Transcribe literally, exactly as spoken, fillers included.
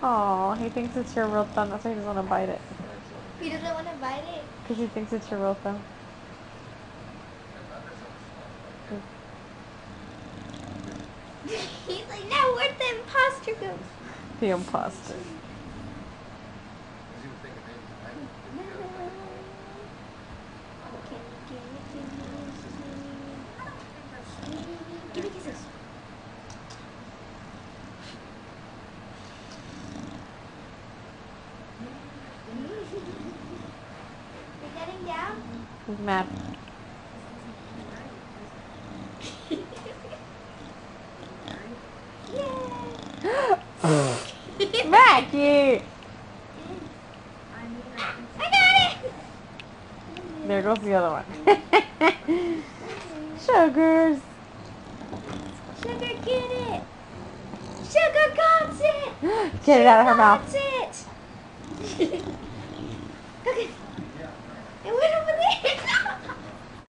Oh, he thinks it's your real thumb. That's why he doesn't want to bite it. He doesn't want to bite it? Because he thinks it's your real thumb. He's like, no, where'd the imposter go? The imposter. Give me kisses. You're getting down? He's mad. Mackie! I got it! There goes the other one. Sugars! Sugar, get it! Sugar got it! Get it out of her mouth. Got it! Okay.